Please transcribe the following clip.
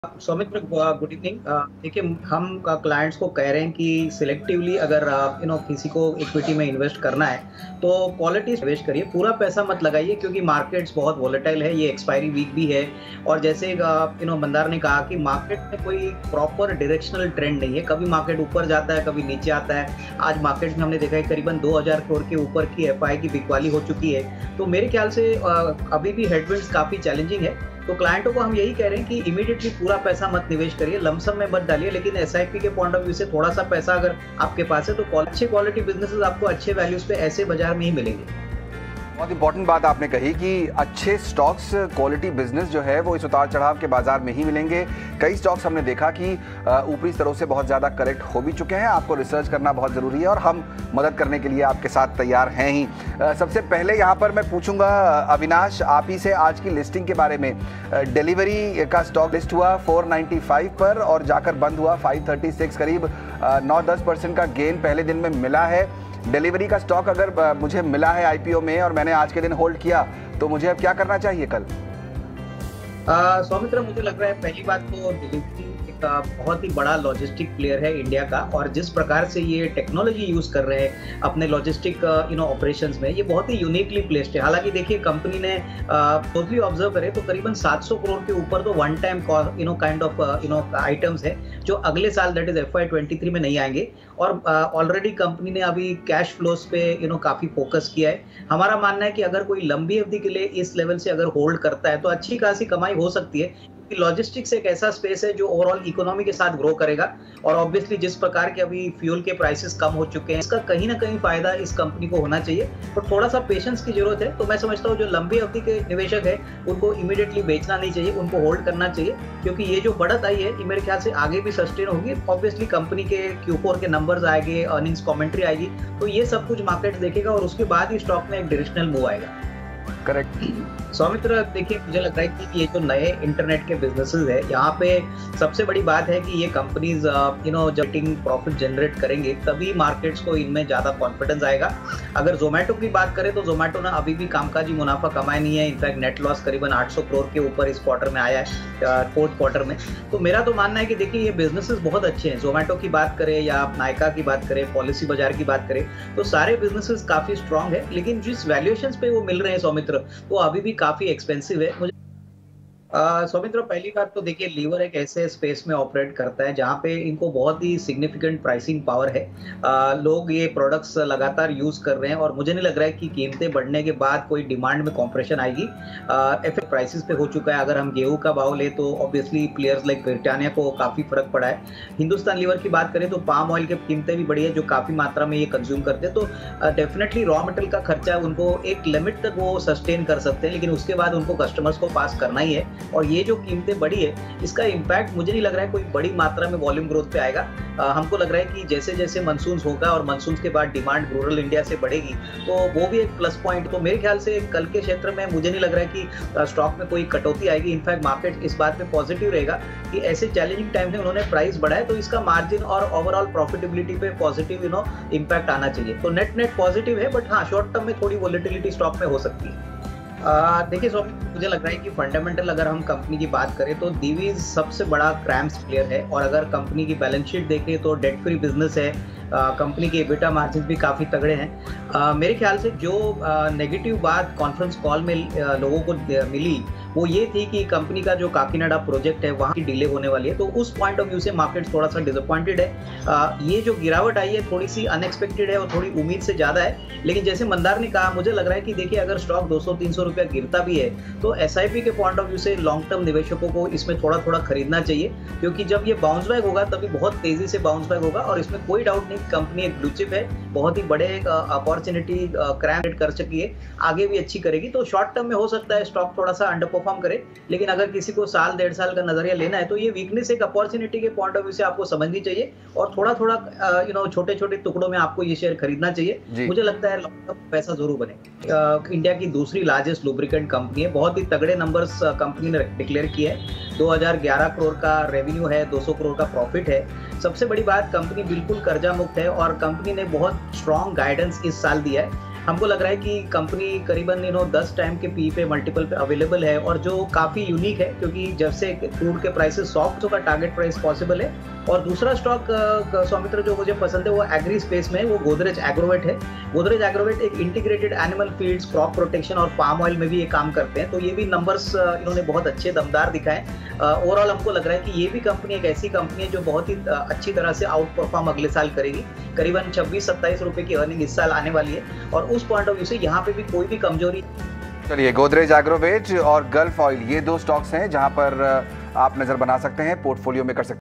Soumitra, good evening. देखिए, हम clients को कह रहे हैं कि सिलेक्टिवली अगर किसी को इक्विटी में इन्वेस्ट करना है तो क्वालिटी निवेश करिए, पूरा पैसा मत लगाइए क्योंकि मार्केट्स बहुत वोलेटाइल है, ये एक्सपायरी वीक भी है। और जैसे मंदार ने कहा कि मार्केट में कोई प्रॉपर डायरेक्शनल ट्रेंड नहीं है, कभी मार्केट ऊपर जाता है, कभी नीचे आता है। आज मार्केट में हमने देखा है करीबन 2000 करोड़ के ऊपर की एफआई की बिकवाली हो चुकी है। तो मेरे ख्याल से अभी भी हेडविंड्स काफी चैलेंजिंग है। तो क्लाइंटों को हम यही कह रहे हैं कि इमीडिएटली पूरा पैसा मत निवेश करिए, लमसम में मत डालिए, लेकिन एसआईपी के पॉइंट ऑफ व्यू से थोड़ा सा पैसा अगर आपके पास है तो अच्छे क्वालिटी बिजनेसेस आपको अच्छे वैल्यूज पे ऐसे बाजार में ही मिलेंगे। बहुत इंपॉर्टेंट बात आपने कही कि अच्छे स्टॉक्स, क्वालिटी बिजनेस जो है वो इस उतार चढ़ाव के बाजार में ही मिलेंगे। कई स्टॉक्स हमने देखा कि ऊपरी स्तरों से बहुत ज़्यादा करेक्ट हो भी चुके हैं। आपको रिसर्च करना बहुत ज़रूरी है और हम मदद करने के लिए आपके साथ तैयार हैं ही। सबसे पहले यहाँ पर मैं पूछूंगा अविनाश, आप ही से आज की लिस्टिंग के बारे में। डिलीवरी का स्टॉक लिस्ट हुआ 495 पर और जाकर बंद हुआ 536, करीब 9-10% का गेन पहले दिन में मिला है। डिलीवरी का स्टॉक अगर मुझे मिला है आईपीओ में और मैंने आज के दिन होल्ड किया तो मुझे अब क्या करना चाहिए कल? सौमित्र, मुझे लग रहा है पहली बात तो डिलीवरी एक बहुत ही बड़ा लॉजिस्टिक प्लेयर है इंडिया का, और जिस प्रकार से ये टेक्नोलॉजी यूज कर रहे हैं अपने लॉजिस्टिक ऑपरेशंस में, ये बहुत ही यूनिकली प्लेस्ड है। हालांकि देखिए, कंपनी ने टोटली ऑब्जर्व करे तो करीबन 700 करोड़ के ऊपर तो one time kind of items है जो अगले साल दैट इज FY23 में नहीं आएंगे। और ऑलरेडी कंपनी ने अभी कैश फ्लोस पे काफी फोकस किया है। हमारा मानना है कि अगर कोई लंबी अवधि के लिए इस लेवल से अगर होल्ड करता है तो अच्छी खासी कमाई हो सकती है। लॉजिस्टिक्स एक ऐसा स्पेस है जो ओवरऑल इकोनॉमी के साथ ग्रो करेगा, और ऑब्वियसली जिस प्रकार के अभी फ्यूल के प्राइसेस कम हो चुके हैं, इसका कहीं ना कहीं फायदा इस कंपनी को होना चाहिए। तो थोड़ा सा पेशेंस की जरूरत है। तो मैं समझता हूँ जो लंबी अवधि के निवेशक है उनको इमीडिएटली बेचना नहीं चाहिए, उनको होल्ड करना चाहिए, क्योंकि ये जो बढ़त आई है ये मेरे ख्याल से आगे भी सस्टेन होगी। ऑब्वियसली कंपनी के Q4 के नंबर्स आएंगे, अर्निंग्स कमेंट्री आएगी, तो ये सब कुछ मार्केट देखेगा और उसके बाद ही स्टॉक में एक डायरेक्शनल मूव आएगा। करेक्ट सौमित्र, देखिए, मुझे लगता है कि ये जो नए इंटरनेट के बिजनेसेस है, यहाँ पे सबसे बड़ी बात है कि ये कंपनीज जब प्रॉफिट जनरेट करेंगे तभी मार्केट्स को इनमें ज्यादा कॉन्फिडेंस आएगा। अगर जोमेटो की बात करें तो जोमेटो ने अभी भी कामकाजी मुनाफा कमाया नहीं है। इनफैक्ट नेट लॉस करीबन 800 करोड़ के ऊपर इस क्वार्टर में आया है, फोर्थ क्वार्टर में। तो मेरा तो मानना है कि देखिए, ये बिजनेसेस बहुत अच्छे हैं। जोमेटो की बात करें या नायका की बात करें, पॉलिसी बाजार की बात करें, तो सारे बिजनेसेस काफी स्ट्रांग है। लेकिन जिस वैल्यूएशंस पे वो मिल रहे हैं सौमित्र, वो अभी भी काफी एक्सपेंसिव है। मुझे सौमित्र, पहली बात तो देखिए, लीवर एक ऐसे स्पेस में ऑपरेट करता है जहाँ पे इनको बहुत ही सिग्निफिकेंट प्राइसिंग पावर है। लोग ये प्रोडक्ट्स लगातार यूज कर रहे हैं और मुझे नहीं लग रहा है कि कीमतें बढ़ने के बाद कोई डिमांड में कॉम्प्रेशन आएगी। एफएक्ट प्राइसेस पे हो चुका है। अगर हम गेहूं का भाव ले तो ऑब्वियसली प्लेयर्स लाइक ब्रिटानिया को काफी फर्क पड़ा है। हिंदुस्तान लीवर की बात करें तो पाम ऑयल की कीमतें भी बढ़ी है, जो काफी मात्रा में ये कंज्यूम करते हैं। तो डेफिनेटली रॉ मटेरियल का खर्चा उनको एक लिमिट तक वो सस्टेन कर सकते हैं, लेकिन उसके बाद उनको कस्टमर्स को पास करना ही है। और ये जो कीमतें बढ़ी है, इसका इम्पैक्ट मुझे नहीं लग रहा है कोई बड़ी मात्रा में वॉल्यूम ग्रोथ पे आएगा। हमको लग रहा है कि जैसे जैसे मानसून होगा और मानसून के बाद डिमांड रूरल इंडिया से बढ़ेगी तो वो भी एक प्लस पॉइंट। तो मेरे ख्याल से कल के क्षेत्र में मुझे नहीं लग रहा है कि स्टॉक में कोई कटौती आएगी। इनफैक्ट मार्केट इस बात पे पॉजिटिव रहेगा कि ऐसे चैलेंजिंग टाइम में उन्होंने प्राइस बढ़ाया तो इसका मार्जिन और ओवरऑल प्रॉफिटेबिलिटी पे पॉजिटिव इम्पैक्ट आना चाहिए। तो नेट पॉजिटिव है, बट हाँ, शॉर्ट टर्म में थोड़ी वोलेटिलिटी स्टॉक में हो सकती है। देखिए स्वामी, मुझे लग रहा है कि फंडामेंटल अगर हम कंपनी की बात करें तो दीवीज सबसे बड़ा क्रैम्स प्लेयर है, और अगर कंपनी की बैलेंस शीट देखें तो डेट फ्री बिजनेस है। कंपनी के एबिटा मार्जिन भी काफ़ी तगड़े हैं। मेरे ख्याल से जो नेगेटिव बात कॉन्फ्रेंस कॉल में लोगों को मिली वो ये थी कि कंपनी का जो काकीनाडा प्रोजेक्ट है वहाँ की डिले होने वाली है। तो उस पॉइंट ऑफ व्यू से मार्केट थोड़ा सा डिसअपॉइंटेड है। ये जो गिरावट आई है थोड़ी सी अनएक्सपेक्टेड है और थोड़ी उम्मीद से ज़्यादा है। लेकिन जैसे मंदार ने कहा, मुझे लग रहा है कि देखिए, अगर स्टॉक 200-300 रुपया गिरता भी है तो एसआईपी के पॉइंट ऑफ व्यू से लॉन्ग टर्म निवेशकों को इसमें थोड़ा थोड़ा खरीदना चाहिए, क्योंकि जब ये बाउंस बैक होगा तभी बहुत तेजी से बाउंस बैक होगा। और इसमें कोई डाउट नहीं, कंपनी एक ब्लू चिप है, बहुत ही बड़े अपॉर्चुनिटी क्रैम कर सकी है, आगे भी अच्छी करेगी। तो शॉर्ट टर्म में हो सकता है स्टॉक थोड़ा सा अंडर परफॉर्म करे, लेकिन अगर किसी को साल 1.5 साल का नजरिया लेना है तो ये वीकनेस एक अपॉर्चुनिटी के पॉइंट ऑफ व्यू से आपको समझनी चाहिए, और थोड़ा थोड़ा छोटे छोटे टुकड़ों में आपको ये शेयर खरीदना चाहिए। मुझे लगता है लॉन्ग टर्म पैसा जरूर बने। इंडिया की दूसरी लार्जेस्ट लुब्रिकेंट कंपनी है, बहुत ही तगड़े नंबर्स कंपनी ने डिक्लेयर किए हैं। 2011 करोड़ का रेवेन्यू है, 200 करोड़ का प्रॉफिट है। सबसे बड़ी बात, कंपनी बिल्कुल कर्जा मुक्त है और कंपनी ने बहुत स्ट्रॉन्ग गाइडेंस इस साल दिया है। हमको लग रहा है कि कंपनी करीबन 10 टाइम के पी पे मल्टीपल पे अवेलेबल है, और जो काफ़ी यूनिक है क्योंकि जब से क्रूड के प्राइसेस सॉफ्ट होगा टारगेट प्राइस पॉसिबल है। और दूसरा स्टॉक सौमित्र जो मुझे पसंद है वो एग्री स्पेस में है, वो गोदरेज एग्रोवेट है। गोदरेज एग्रोवेट एक integrated animal feeds, crop protection और पाम ऑयल में भी ये काम करते हैं, तो ये भी नंबर्स इन्होंने बहुत अच्छे दमदार दिखाए। ओवरऑल हमको लग रहा है कि ये भी कंपनी एक ऐसी कंपनी है जो बहुत ही अच्छी तरह से आउट परफॉर्म अगले साल करेगी। करीबन 26-27 रुपए की अर्निंग इस साल आने वाली है, और उस पॉइंट ऑफ व्यू से यहाँ पे भी कोई भी कमजोरी। चलिए, गोदरेज एग्रोवेट और गल्फ ऑयल, ये दो स्टॉक्स हैं जहां पर आप नजर बना सकते हैं, पोर्टफोलियो में कर सकते हैं।